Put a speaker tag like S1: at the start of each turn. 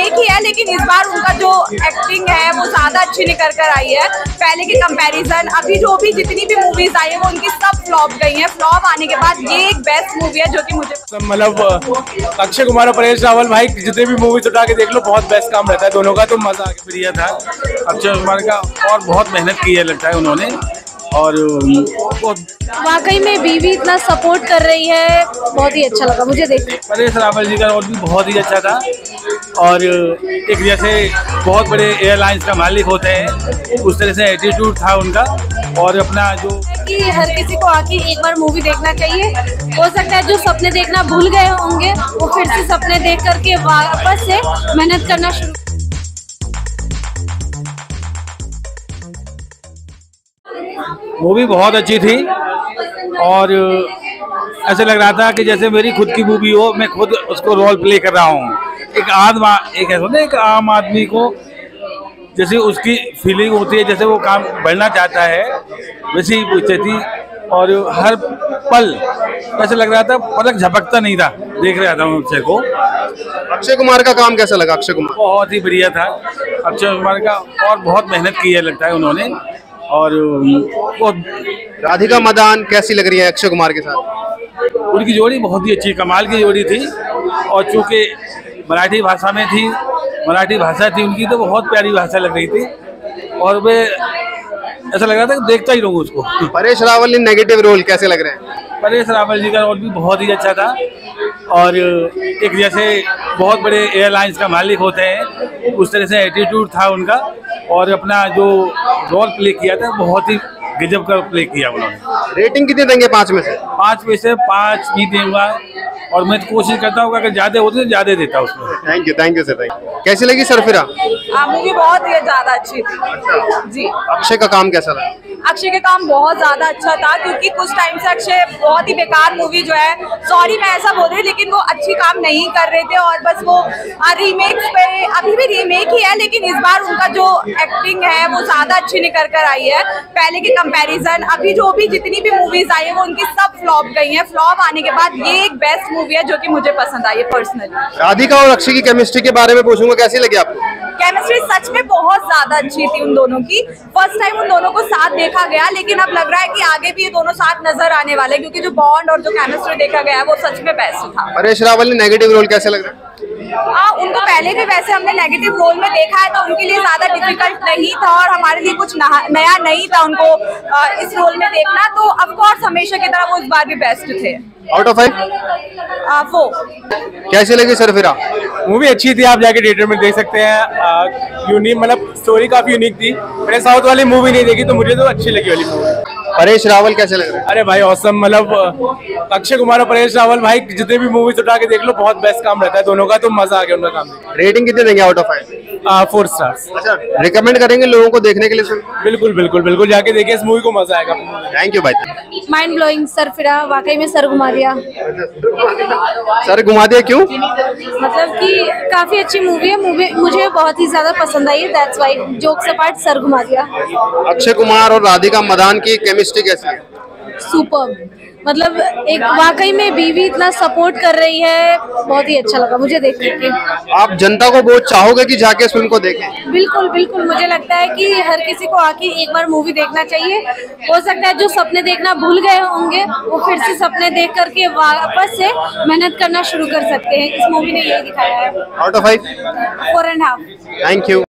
S1: Remake ही है, लेकिन इस बार उनका जो एक्टिंग है वो ज्यादा अच्छी निकल कर आई है पहले के कंपैरिजन। अभी जो भी जितनी भी मूवीज आई है वो उनकी सब फ्लॉप गई हैं। फ्लॉप आने के बाद ये एक बेस्ट मूवी है जो कि मुझे
S2: मतलब अक्षय कुमार और परेश रावल भाई जितने भी मूवीज उठा के देख लो बहुत बेस्ट काम रहता है दोनों का, तो मजा आ प्रिय था अक्षय कुमार का और बहुत मेहनत की है लगता है उन्होंने। और
S3: वाकई में बीवी इतना सपोर्ट कर रही है, बहुत ही अच्छा लगा मुझे देख।
S2: परेश रावल जी का रोल भी बहुत ही अच्छा था और एक जैसे बहुत बड़े एयरलाइंस का मालिक होते हैं उस तरह से एटीट्यूड था उनका। और अपना जो
S3: कि हर किसी को आके एक बार मूवी देखना चाहिए। हो सकता है जो सपने देखना भूल गए होंगे वो फिर से सपने देख करके वापस से मेहनत करना शुरू।
S2: मूवी बहुत अच्छी थी और ऐसे लग रहा था कि जैसे मेरी खुद की मूवी हो, मैं खुद उसको रोल प्ले कर रहा हूँ। एक आम आदमी को जैसे उसकी फीलिंग होती है, जैसे वो काम बढ़ना चाहता है वैसी ही पूछती थी। और हर पल ऐसे लग रहा था पलक झपकता नहीं था, देख रहा था मैं अक्षय को।
S4: अक्षय कुमार का काम कैसा लगा? अक्षय कुमार
S2: बहुत ही बढ़िया था अक्षय कुमार का और बहुत मेहनत की है लगता है उन्होंने। और वो
S4: राधिका मदान कैसी लग रही है अक्षय कुमार के साथ?
S2: उनकी जोड़ी बहुत ही अच्छी कमाल की जोड़ी थी और चूंकि मराठी भाषा में थी, मराठी भाषा थी उनकी, तो बहुत प्यारी भाषा लग रही थी और वे ऐसा लग रहा था कि देखता ही रहूँ उसको।
S4: परेश रावल ने नेगेटिव रोल कैसे लग रहे हैं?
S2: परेश रावल जी का रोल भी बहुत ही अच्छा था और एक जैसे बहुत बड़े एयरलाइंस का मालिक होते हैं उस तरह से एटीट्यूड था उनका। और अपना जो रोल प्ले किया था बहुत ही गजब का प्ले किया उन्होंने।
S4: रेटिंग कितनी देंगे 5 में से?
S2: 5 में से 5 नहीं दूंगा और मैं कोशिश करता हूँ अगर ज्यादा होते तो ज्यादा देता उसमें।
S4: Thank you sir. कैसी लगी सरफिरा?
S1: मूवी बहुत ही ज्यादा अच्छी थी जी।
S4: अक्षय का काम कैसा लगा?
S1: अक्षय का काम बहुत ज्यादा अच्छा था क्योंकि कुछ टाइम से अक्षय बहुत ही बेकार मूवी जो है, सॉरी मैं ऐसा बोल रही हूँ, लेकिन वो अच्छी काम नहीं कर रहे थे और बस वो रीमेक्स पे, अभी भी रीमेक ही है लेकिन इस बार उनका जो एक्टिंग है वो ज्यादा अच्छी निकल कर आई है पहले के कंपैरिजन। अभी जो भी जितनी भी मूवीज आई है वो उनकी सब फ्लॉप गई हैं। फ्लॉप आने के बाद ये एक बेस्ट मूवी है जो कि मुझे पसंद आई है पर्सनली।
S4: राधिका और अक्षय की केमिस्ट्री के बारे में पूछूंगा, कैसी लगी आपको?
S1: केमिस्ट्री सच में बहुत ज्यादा अच्छी थी उन दोनों की। फर्स्ट टाइम उन दोनों को साथ देखा गया, लेकिन अब लग रहा है कि आगे भी ये दोनों साथ नजर आने वाले, क्योंकि जो बॉन्ड और जो केमिस्ट्री देखा गया है वो सच में बेस्ट था।
S4: परेश रावल ने नेगेटिव रोल कैसे लग रहा है?
S1: उनको पहले भी वैसे हमने नेगेटिव रोल में देखा है तो उनके लिए ज्यादा डिफिकल्ट नहीं था और हमारे लिए कुछ नया नहीं था उनको इस रोल में देखना। तो ऑफ कोर्स हमेशा की तरह वो इस बार भी बेस्ट थे।
S4: Out of 5?
S1: 4।
S4: कैसी लगी सरफिरा?
S2: मूवी अच्छी थी, आप जाके थिएटर में देख सकते हैं। यूनिक, मतलब स्टोरी काफी यूनिक थी। मैंने साउथ वाली मूवी नहीं देखी तो मुझे तो अच्छी लगी वाली मूवी।
S4: परेश रावल कैसे लग रहे हैं?
S2: अरे भाई ऑसम, मतलब अक्षय कुमार और परेश रावल भाई जितने भी मूवीज उठा के देख लो बहुत बेस्ट काम रहता है दोनों का, तो मजा आ गया उनका काम।
S4: रेटिंग कितने देंगे आउट ऑफ 5?
S2: 4 स्टार्स।
S4: अच्छा, रिकमेंड करेंगे लोगों को देखने के लिए सर?
S2: बिल्कुल बिल्कुल बिल्कुल, जाके देखिए इस मूवी को, मजा आएगा।
S4: थैंक यू भाई।
S3: माइंड ब्लोइंग सरफिरा, वाकई में सर घुमा दिया।
S4: सर घुमा दिया क्यों?
S3: मतलब कि काफी अच्छी मूवी है, मूवी मुझे बहुत ही ज्यादा पसंद आई है, दैट्स व्हाई जोक्स अपार्ट सर घुमा दिया।
S4: अक्षय कुमार और राधिका मदान की केमिस्ट्री कैसी है?
S3: सुपर, मतलब एक वाकई में बीवी इतना सपोर्ट कर रही है, बहुत ही अच्छा लगा मुझे देख करके।
S4: आप जनता को बहुत चाहोगे कि जाके इस फिल्म को देखें?
S3: बिल्कुल बिल्कुल, मुझे लगता है कि हर किसी को आके एक बार मूवी देखना चाहिए। हो सकता है जो सपने देखना भूल गए होंगे वो फिर से सपने देख करके वापस से मेहनत करना शुरू कर सकते हैं। इस मूवी ने यही दिखाया है।
S4: Out of 5?
S3: 4.5।
S4: Thank you.